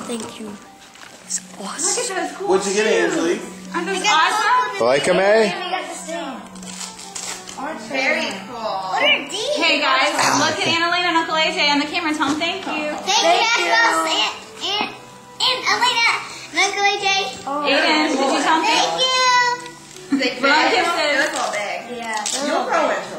Thank you. It's awesome. Look at those cool What'd you get, Angelique? Aren't those awesome? Like them, eh? Very cool. What are these? Hey guys, look at Annalena and Uncle AJ on the camera. Tell them thank you. Thank you. And Elena and Uncle AJ. Aiden, did you tell them Thank you. Run kisses. Yeah. You'll grow into